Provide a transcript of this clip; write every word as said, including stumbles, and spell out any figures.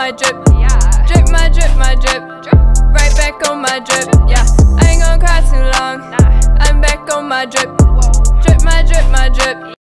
my drip. Drip my drip, my drip. Right back on my drip, yeah. I ain't gon' cry too long. I'm back on my drip.